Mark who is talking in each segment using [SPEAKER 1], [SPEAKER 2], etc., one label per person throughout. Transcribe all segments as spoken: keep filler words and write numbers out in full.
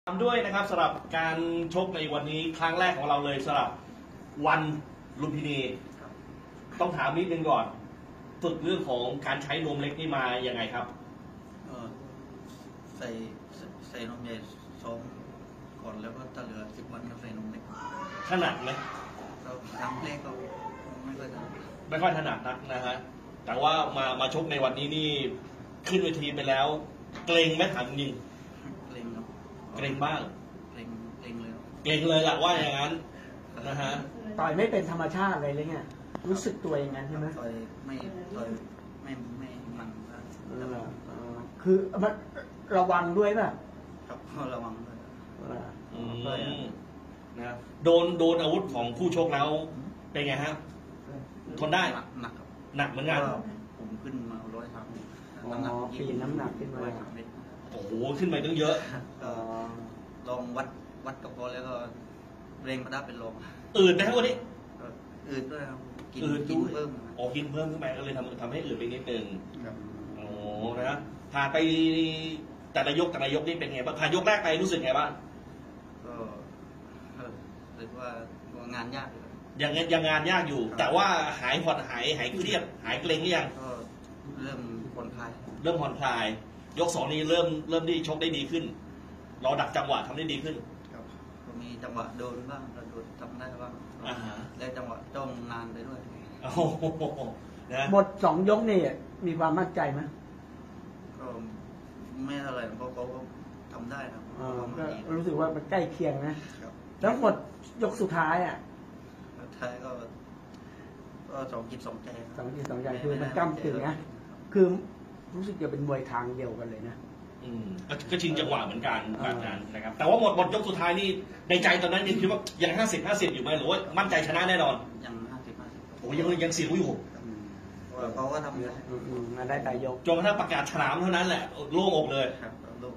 [SPEAKER 1] ตามด้วยนะครับสำหรับการชกในวันนี้ครั้งแรกของเราเลยสำหรับวันลุมพินีต้องถามนิดนึงก่อนฝึกเรื่องของการใช้นมเล็กนี่มายังไงครับ
[SPEAKER 2] ใส่ใส่นมใหญ่สองก่อนแล้วก็ถ้าเหลือสิบวันก็ใส่นมเล็ก
[SPEAKER 1] ถนัดไหม
[SPEAKER 2] เราทำเล็กก็ไม่ค่อยถนัด
[SPEAKER 1] ไม่ค่อยถนัดนักนะฮะแต่ว่ามามาชกในวันนี้นี่ขึ้นเวทีไปแล้วเกรงไหมถามจริง
[SPEAKER 2] เกรงครับ
[SPEAKER 1] เกรงบ้าง
[SPEAKER 2] เกรงเกรงเลย
[SPEAKER 1] เกรงเลยแหละว่าอย่างนั้นนะฮะ
[SPEAKER 3] ต่อยไม่เป็นธรรมชาติอะไรเลยเนี่ยรู้สึกตัวอย่างนั้นใช่ไหม
[SPEAKER 2] ต่อยไม่ต่อยไม่ไม่มัน
[SPEAKER 3] คือมันระวังด้วยป่ะ
[SPEAKER 2] ครับระวังด้วย
[SPEAKER 1] นะโดนโดนอาวุธของคู่ชกแล้วเป็นไงฮะทนได้
[SPEAKER 2] หนักครับ
[SPEAKER 1] หนักเหมือนกัน
[SPEAKER 2] ผมขึ้นมาร้อยสาม
[SPEAKER 3] น้ำหนักปีน้ำหนักขึ้นมา
[SPEAKER 1] โอ้โหขึ้นไปตั้งเยอะ
[SPEAKER 2] ลองวัดวัดกับพอแล้วก็เร่งมาได้เป็นลม
[SPEAKER 1] อืดนะวันนี้
[SPEAKER 2] อืดด้วยครับ
[SPEAKER 1] กินกินเพิ่มอ๋อกินเพิ่มขึ้นไปก็เลยทำทำให้อืดไปนิดนึงโอ้นะผ่านไปแต่ละยกแต่ละยกนี่เป็นไงบ้างผ่านยกแรกไปรู้สึกไงบ้าง
[SPEAKER 2] ก็รู้สึกว่างานยาก
[SPEAKER 1] ยังยังงานยากอยู่แต่ว่าหายผ่อนหายหายเครียดหายเกร็งหรือยัง
[SPEAKER 2] ก็เริ่มผ่อนคลาย
[SPEAKER 1] เริ่มผ่อนคลายยกสองนี้เริ่มเริ่มที่ชกได้ดีขึ้นเราดักจังหวะทำได้ดีขึ้น
[SPEAKER 2] ครับมีจังหวะโดนบ้างโดนทำได้บ้างได้จังหวะจ้องนานไปด้วย
[SPEAKER 1] โอ้โหนะ
[SPEAKER 3] หมดสองยกนี่มีความมั่นใจไหม
[SPEAKER 2] ก็ไม่เท่าไหร่เพราะเขาทำได้ครับ
[SPEAKER 3] ก็รู้สึกว่ามันใกล้เคียงนะแล้วหมดยกสุดท้ายอ่ะ
[SPEAKER 2] ท้ายก็ก็สองจิตสองใจ
[SPEAKER 3] สองจิตสองใจคือมันก้ำกึ่งนะคือรู้สึกจะเป็นมวยทางเดียวกันเลยนะ
[SPEAKER 1] อืมก็ชิงจังหวะเหมือนกันแบบนั้นนะครับแต่ว่าหมดหมดยกสุดท้ายนี่ในใจตอนนั้นยังคิดว่ายังห้าสิบห้าสิบอยู่ไหมหรือว่ามั่นใจชนะแน่นอน
[SPEAKER 2] ยังห้าสิบห้าสิบ
[SPEAKER 1] โอ้ยังยังเสียงอยู่
[SPEAKER 2] เขาก็ทำได้
[SPEAKER 3] มาได้แต่ยก
[SPEAKER 1] จนกระทั่งประกาศฉลามเท่านั้นแหละโล่งอกเลย
[SPEAKER 2] ครับโล่ง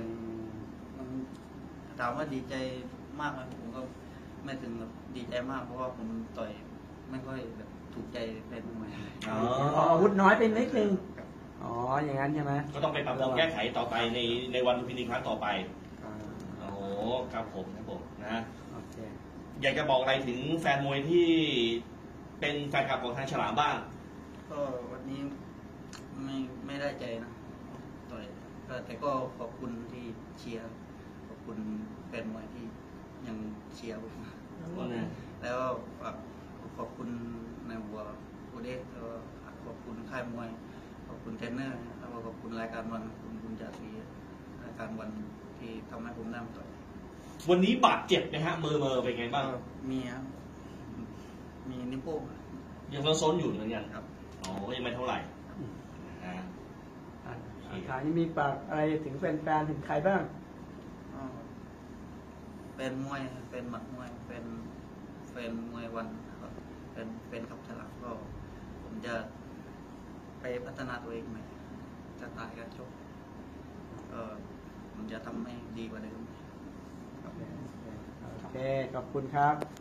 [SPEAKER 2] ถามว่าดีใจมากไหมผมก็ไม่ถึงดีใจมากเพราะว่าผมต่อยไม่ค่อยแบบถูกใจเป็นมวย
[SPEAKER 3] อ๋ออาวุธน้อยเป็นนิดนึงอ๋ออย่างนั้นใช่ไหม
[SPEAKER 1] ก็ต้องไปปรับปรุงแก้ไขต่อไปในในวันลุมพินีครั้งต่อไปโอ้ครับผมครับผมนะอยากจะบอกอะไรถึงแฟนมวยที่เป็นแฟนคลับของทางฉลามบ้าง
[SPEAKER 2] ก็วันนี้ไม่ไม่ได้ใจนะต่อยแต่ก็ขอบคุณที่เชียร์ขอบคุณแฟนมวยที่ยังเชียร์ผมแล้วขอบคุณนายหัวโอเดสแล้วขอบคุณค่ายมวยขอบคุณเทรนเนอร์แล้วก็ขอบคุณรายการวันคุณคุณจ่าศรีรายการวันที่ทำให้ผมได้มาต่อย
[SPEAKER 1] วันนี้บาดเจ็บนะฮะมือมือเป็นไงบ้าง
[SPEAKER 2] มีครับมีนิ้วโป้ง
[SPEAKER 1] ยังโซนอยู่เหมือนกันครับอ๋อยังไม่เท่าไหร่
[SPEAKER 3] ขายมีปากอะไรถึงแฟนๆถึงใครบ้าง
[SPEAKER 2] เป็นมวยเป็นหมัดมวยเป็นเป็นมวยวันเป็นเป็นขับฉลามก็ผมจะไปพัฒนาตัวเองใหม่จะตายการชกเออผมจะทำให้ดีกว่าเดิม
[SPEAKER 3] โอเคขอบคุณครับ